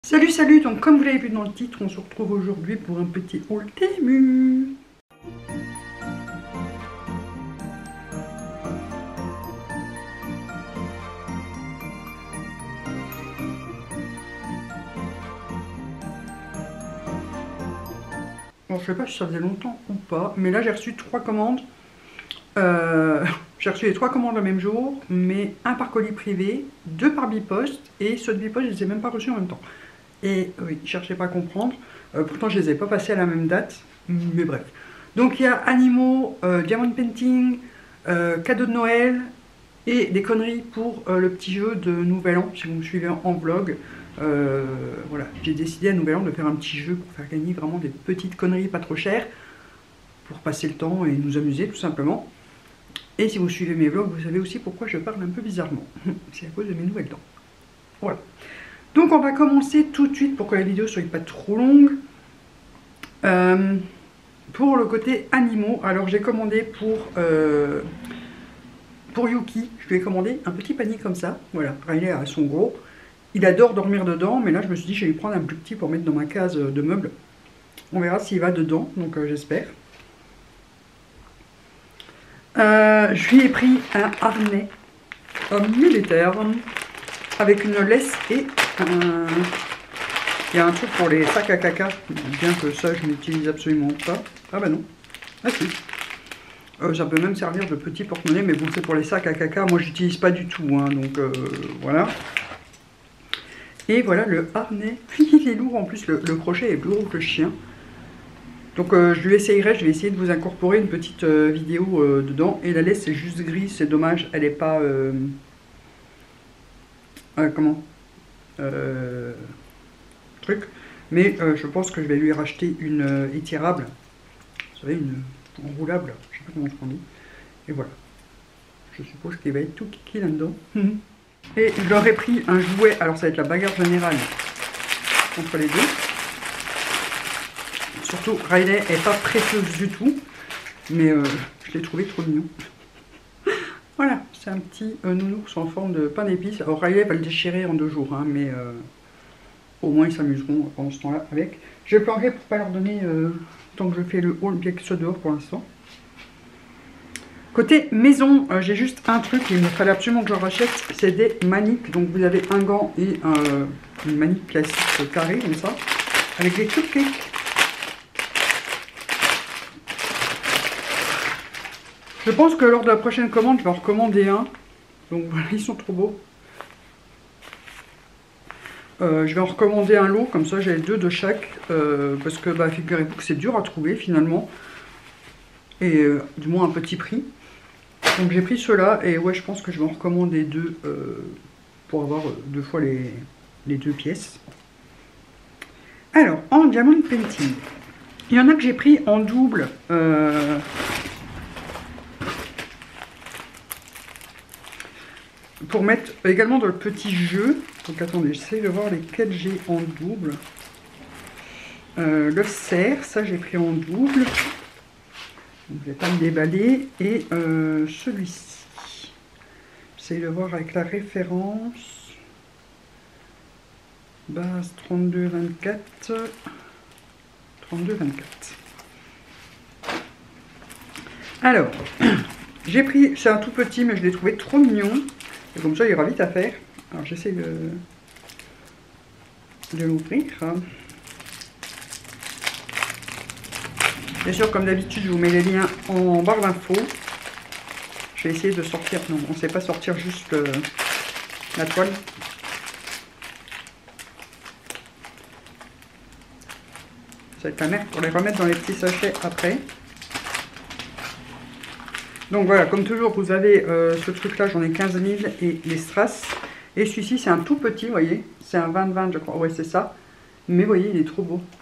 Salut, salut, donc comme vous l'avez vu dans le titre, on se retrouve aujourd'hui pour un petit haul Temu. Bon, je sais pas si ça faisait longtemps ou pas, mais là j'ai reçu 3 commandes. J'ai reçu les 3 commandes le même jour, mais un par colis privé, 2 par biposte, et ceux de biposte je les ai même pas reçus en même temps. Et oui, cherchez pas à comprendre, pourtant je les ai pas passés à la même date, mais bref. Donc il y a animaux, diamond painting, cadeaux de Noël et des conneries pour le petit jeu de Nouvel An, si vous me suivez en vlog. Voilà, j'ai décidé à Nouvel An de faire un petit jeu pour faire gagner vraiment des petites conneries pas trop chères, pour passer le temps et nous amuser tout simplement. Et si vous suivez mes vlogs, vous savez aussi pourquoi je parle un peu bizarrement. C'est à cause de mes nouvelles dents. Voilà. Donc on va commencer tout de suite pour que la vidéo ne soit pas trop longue. Pour le côté animaux, alors j'ai commandé pour Yuki, je lui ai commandé un petit panier comme ça. Voilà, Riley a son gros. Il adore dormir dedans, mais là je me suis dit je vais lui prendre un plus petit pour mettre dans ma case de meubles. On verra s'il va dedans, donc j'espère. Je lui ai pris un harnais militaire avec une laisse et un... Il y a un truc pour les sacs à caca, bien que ça je n'utilise absolument pas. Ah bah non, ah si. Ça peut même servir de petit porte-monnaie, mais bon c'est pour les sacs à caca, moi j'utilise pas du tout, hein, donc voilà. Et voilà le harnais, il est lourd en plus, le crochet est plus gros que le chien. Donc je lui essayerai, je vais essayer de vous incorporer une petite vidéo dedans. Et la laisse c'est juste gris, c'est dommage, elle est pas... comment truc. Mais je pense que je vais lui racheter une étirable. Vous savez, une enroulable, je sais pas comment on dit. Et voilà. Je suppose qu'il va être tout kiki là-dedans. Et je leur ai pris un jouet, alors ça va être la bagarre générale entre les deux. Surtout, Riley est pas précieuse du tout, mais je l'ai trouvé trop mignon. Voilà, c'est un petit nounours en forme de pain d'épices. Alors Riley va le déchirer en 2 jours, hein, mais au moins ils s'amuseront pendant ce temps-là avec. Je vais planquer pour pas leur donner tant que je fais le haul, bien qu'ils soient dehors pour l'instant. Côté maison, j'ai juste un truc, il me fallait absolument que je rachète, c'est des maniques. Donc vous avez un gant et une manique classique carrée comme ça, avec des cupcakes. Je pense que lors de la prochaine commande, je vais en recommander un. Donc voilà, ils sont trop beaux. Je vais en recommander un lot, comme ça j'ai 2 de chaque. Parce que bah, figurez-vous que c'est dur à trouver finalement. Et du moins à petit prix. Donc j'ai pris ceux-là et ouais, je pense que je vais en recommander 2 pour avoir 2 fois les 2 pièces. Alors, en diamond painting, il y en a que j'ai pris en double. Pour mettre également dans le petit jeu. Donc attendez, j'essaie de voir lesquels j'ai en double. Le cerf, ça j'ai pris en double. Donc, je vais pas me déballer. Et celui-ci. J'essaie de voir avec la référence. Base 32-24. 32-24. Alors, j'ai pris, c'est un tout petit, mais je l'ai trouvé trop mignon. Et comme ça, il ira vite à faire. Alors, j'essaie de l'ouvrir. Bien sûr, comme d'habitude, je vous mets les liens en barre d'infos. Je vais essayer de sortir. Non, on ne sait pas sortir juste la toile. Ça va être la merde pour les remettre dans les petits sachets après. Donc voilà, comme toujours, vous avez ce truc-là, j'en ai 15 000 et les strass. Et celui-ci, c'est un tout petit, vous voyez. C'est un 20-20, je crois. Ouais, c'est ça. Mais vous voyez, il est trop beau.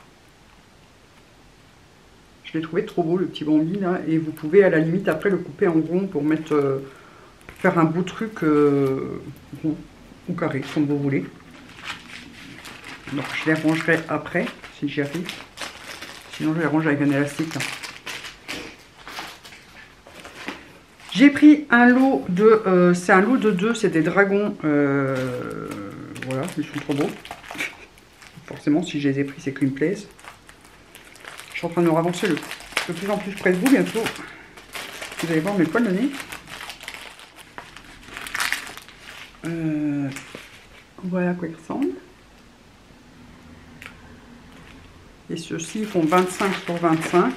Je l'ai trouvé trop beau, le petit Bambi, là. Et vous pouvez, à la limite, après, le couper en rond pour mettre... faire un beau truc rond ou carré, comme vous voulez. Donc, je les rangerai après, si j'y arrive. Sinon, je les range avec un élastique, là. J'ai pris un lot de... c'est un lot de 2, c'est des dragons. Voilà, ils sont trop beaux. forcément, si je les ai pris, c'est qu'ils me plaisent. Je suis en train de me ravancer de plus en plus près de vous bientôt. Vous allez voir mes poils de nez. Voilà à quoi ils ressemblent. Et ceux-ci font 25 sur 25.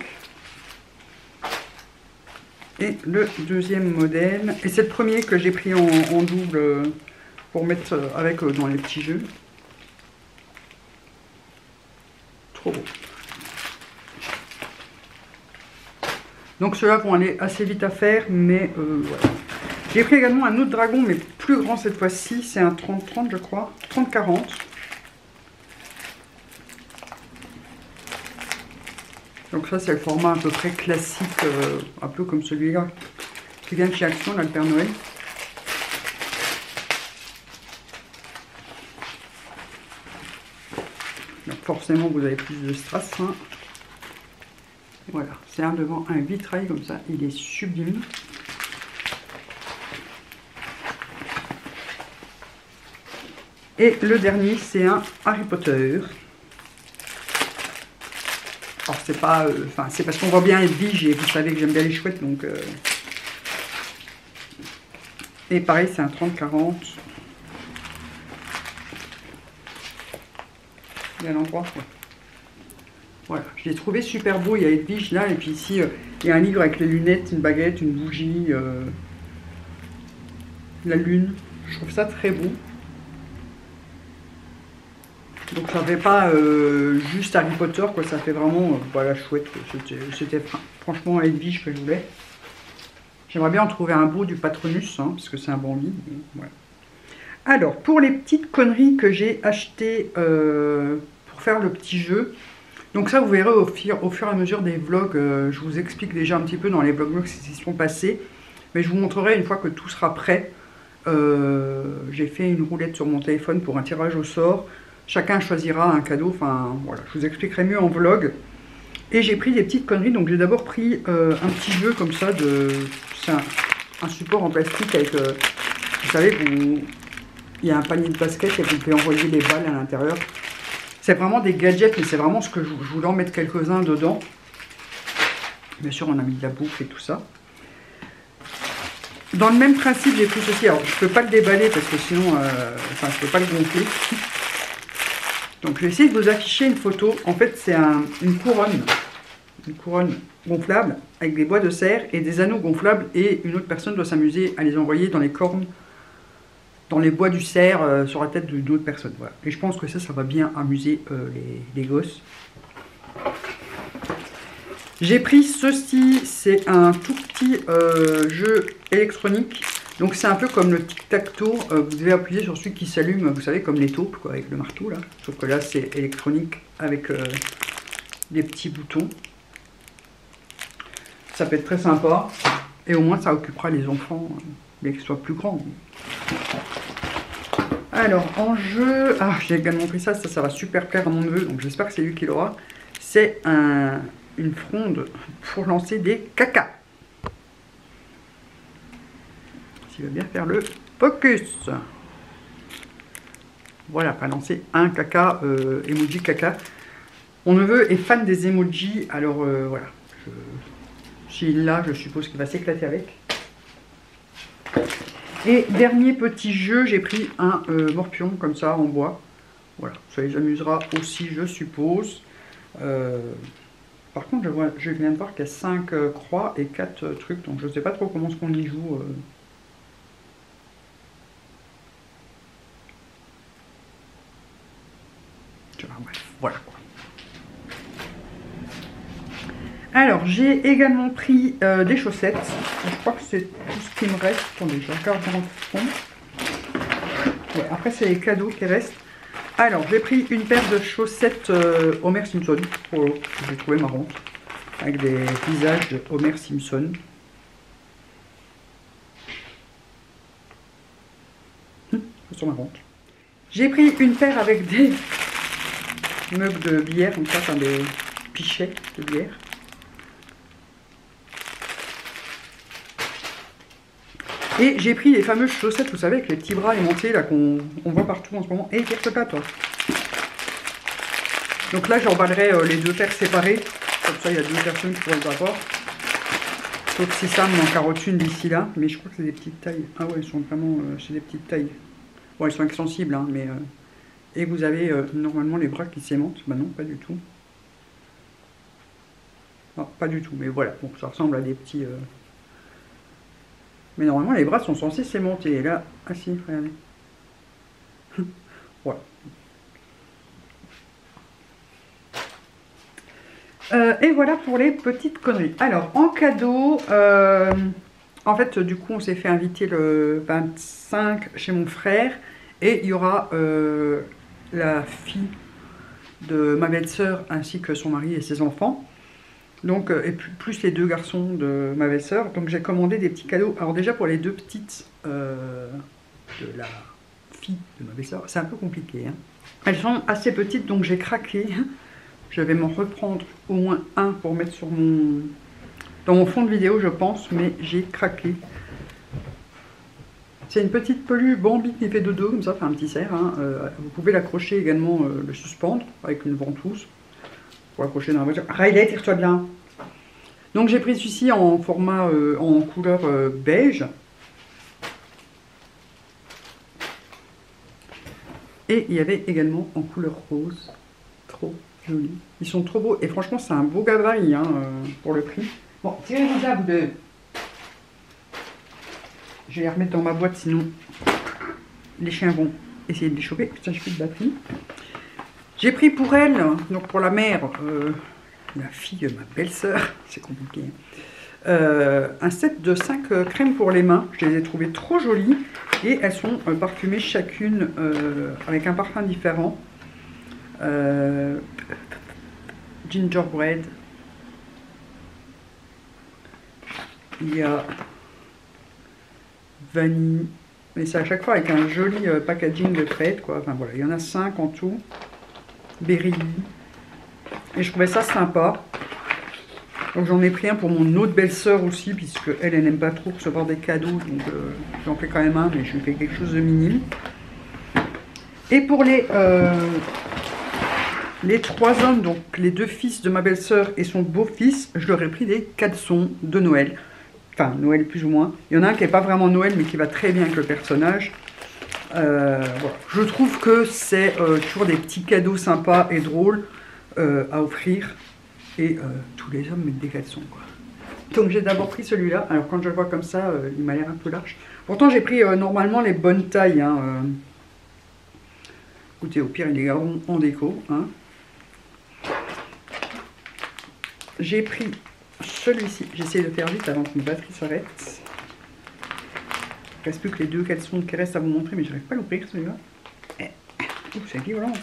Et le deuxième modèle, et c'est le premier que j'ai pris en double pour mettre avec dans les petits jeux. Trop beau. Donc ceux-là vont aller assez vite à faire, mais voilà. J'ai pris également un autre dragon, mais plus grand cette fois-ci, c'est un 30-30 je crois, 30-40. Donc ça c'est le format à peu près classique, un peu comme celui-là qui vient de chez Action, là, le Père Noël. Donc forcément vous avez plus de strass. Hein. Voilà, c'est un devant un vitrail comme ça, il est sublime. Et le dernier c'est un Harry Potter. Alors c'est pas, c'est parce qu'on voit bien Edwige et vous savez que j'aime bien les chouettes donc. Et pareil c'est un 30-40. Il y a l'endroit. Ouais. Voilà, je l'ai trouvé super beau. Il y a Edwige là et puis ici il y a un livre avec les lunettes, une baguette, une bougie, la lune. Je trouve ça très beau. Donc ça fait pas juste Harry Potter quoi, ça fait vraiment voilà chouette. C'était franchement Edwige que je voulais. J'aimerais bien en trouver un beau du Patronus hein, parce que c'est un bon lit. Voilà. Alors pour les petites conneries que j'ai achetées pour faire le petit jeu. Donc ça vous verrez au fur et à mesure des vlogs. Je vous explique déjà un petit peu dans les vlogs qui s'y sont passés. Mais je vous montrerai une fois que tout sera prêt. J'ai fait une roulette sur mon téléphone pour un tirage au sort. Chacun choisira un cadeau, enfin voilà, je vous expliquerai mieux en vlog. Et j'ai pris des petites conneries, donc j'ai d'abord pris un petit jeu comme ça, c'est un support en plastique avec, vous savez, il y a un panier de basket et vous pouvez envoyer les balles à l'intérieur. C'est vraiment des gadgets, mais c'est vraiment ce que je voulais en mettre quelques-uns dedans. Bien sûr, on a mis de la bouffe et tout ça. Dans le même principe, j'ai pris ceci, alors je ne peux pas le déballer parce que sinon, je ne peux pas le gonfler. Donc je vais essayer de vous afficher une photo. En fait c'est une couronne gonflable avec des bois de serre et des anneaux gonflables et une autre personne doit s'amuser à les envoyer dans les cornes, dans les bois du cerf sur la tête d'une autre personne. Voilà. Et je pense que ça va bien amuser les gosses. J'ai pris ceci, c'est un tout petit jeu électronique. Donc c'est un peu comme le tic-tac-toe, vous devez appuyer sur celui qui s'allume, vous savez, comme les taupes, quoi, avec le marteau là. Sauf que là c'est électronique avec des petits boutons. Ça peut être très sympa. Et au moins ça occupera les enfants, bien qu'ils soient plus grands. Alors en jeu, j'ai également pris ça, ça va super plaire à mon neveu, donc j'espère que c'est lui qui l'aura. C'est une fronde pour lancer des cacas. Il va bien faire le focus. Voilà, pas lancer un caca, emoji caca. Mon neveu est fan des emojis, alors voilà. S'il l'a, je suppose qu'il va s'éclater avec. Et dernier petit jeu, j'ai pris un morpion comme ça en bois. Voilà, ça les amusera aussi, je suppose. Par contre, je viens de voir qu'il y a 5 croix et 4 trucs, donc je ne sais pas trop comment est-ce qu'on y joue. Bref, voilà quoi. Alors, j'ai également pris des chaussettes. Je crois que c'est tout ce qui me reste. Attendez, je regarde dans le fond. Ouais, après, c'est les cadeaux qui restent. Alors, j'ai pris une paire de chaussettes Homer Simpson. Oh, que j'ai trouvé marrant. Avec des visages de Homer Simpson. Elles sont marrantes. J'ai pris une paire avec des mugs de bière, comme ça, enfin des pichets de bière. Et j'ai pris les fameuses chaussettes, vous savez, avec les petits bras aimantés là qu'on voit partout en ce moment. Et tire pas toi. Donc là, j'emballerai les deux paires séparées. Comme ça, il y a deux personnes qui pourront le avoir. Sauf si ça m'en carotte une d'ici là. Mais je crois que c'est des petites tailles. Ah ouais, ils sont vraiment... c'est des petites tailles. Bon, ils sont extensibles, hein, mais... Et vous avez normalement les bras qui s'aimantent. Bah non, pas du tout. Non, pas du tout. Mais voilà, bon, ça ressemble à des petits... Mais normalement, les bras sont censés s'aimanter. Et là... Ah si, regardez. Voilà. Et voilà pour les petites conneries. Alors, en cadeau, en fait, du coup, on s'est fait inviter le 25 chez mon frère. Et il y aura la fille de ma belle-sœur ainsi que son mari et ses enfants. Donc, et plus les deux garçons de ma belle-sœur. Donc, j'ai commandé des petits cadeaux. Alors, déjà, pour les deux petites de la fille de ma belle-sœur, c'est un peu compliqué. Hein. Elles sont assez petites, donc j'ai craqué. Je vais m'en reprendre au moins un pour mettre sur dans mon fond de vidéo, je pense, mais j'ai craqué. C'est une petite peluche Bambi qui fait dodo, comme ça, fait un petit cerf. Hein. Vous pouvez l'accrocher également, le suspendre avec une ventouse pour l'accrocher dans la voiture. Riley, tire-toi bien. Donc j'ai pris celui-ci en format, en couleur beige. Et il y avait également en couleur rose. Trop joli. Ils sont trop beaux. Et franchement, c'est un beau gabarit hein, pour le prix. Bon, tirez-vous là, vous deux. Je vais les remettre dans ma boîte, sinon les chiens vont essayer de les choper. Putain, j'ai plus de batterie. J'ai pris pour elle, donc pour la mère, la fille de ma belle-sœur, c'est compliqué, un set de 5 crèmes pour les mains. Je les ai trouvées trop jolies. Et elles sont parfumées chacune avec un parfum différent. Gingerbread. Il y a vanille. Mais c'est à chaque fois avec un joli packaging de crête, quoi. Enfin voilà, il y en a 5 en tout. Berry. Et je trouvais ça sympa. Donc j'en ai pris un pour mon autre belle-sœur aussi, puisque elle n'aime pas trop recevoir des cadeaux, donc j'en fais quand même un, mais je lui fais quelque chose de minime. Et pour les 3 hommes, donc les 2 fils de ma belle-sœur et son beau-fils, je leur ai pris des caleçons de Noël. Enfin, Noël plus ou moins. Il y en a un qui n'est pas vraiment Noël, mais qui va très bien avec le personnage. Voilà. Je trouve que c'est toujours des petits cadeaux sympas et drôles à offrir. Et tous les hommes mettent des caleçons, quoi. Donc j'ai d'abord pris celui-là. Alors quand je le vois comme ça, il m'a l'air un peu large. Pourtant j'ai pris normalement les bonnes tailles. Hein, Écoutez, au pire ils les garderont en déco. Hein. J'ai pris celui-ci. J'essaie de faire vite avant que ma batterie s'arrête. Il ne reste plus que les 2 caleçons qui restent à vous montrer, mais je n'arrive pas à l'ouvrir celui-là. C'est violent.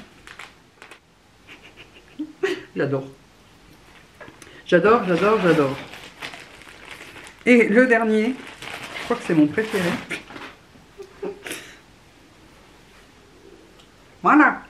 J'adore. J'adore, j'adore, j'adore. Et le dernier, je crois que c'est mon préféré. Voilà.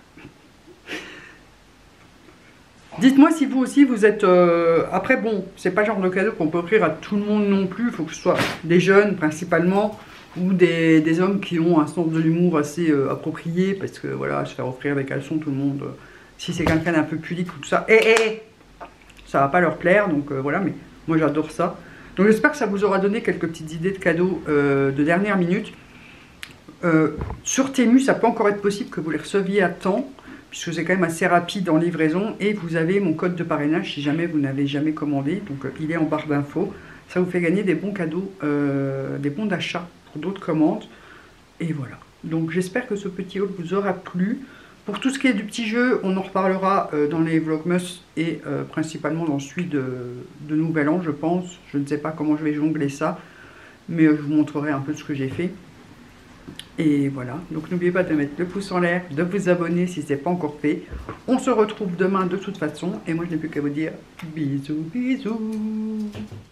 Dites-moi si vous aussi vous êtes... Après bon, c'est pas le genre de cadeau qu'on peut offrir à tout le monde non plus. Il faut que ce soit des jeunes principalement, ou des hommes qui ont un sens de l'humour assez approprié. Parce que voilà, se faire offrir des caleçons, tout le monde... si c'est quelqu'un d'un peu pudique ou tout ça... ça va pas leur plaire, donc voilà, mais moi j'adore ça. Donc j'espère que ça vous aura donné quelques petites idées de cadeaux de dernière minute. Sur Temu, ça peut encore être possible que vous les receviez à temps, puisque c'est quand même assez rapide en livraison. Et vous avez mon code de parrainage si jamais vous n'avez jamais commandé, donc il est en barre d'infos. Ça vous fait gagner des bons cadeaux, des bons d'achat pour d'autres commandes. Et voilà, donc j'espère que ce petit haul vous aura plu. Pour tout ce qui est du petit jeu, on en reparlera dans les Vlogmas et principalement dans celui de Nouvel An, je pense. Je ne sais pas comment je vais jongler ça, mais je vous montrerai un peu ce que j'ai fait. Et voilà, donc n'oubliez pas de mettre le pouce en l'air, de vous abonner si ce n'est pas encore fait. On se retrouve demain de toute façon, et moi je n'ai plus qu'à vous dire bisous, bisous.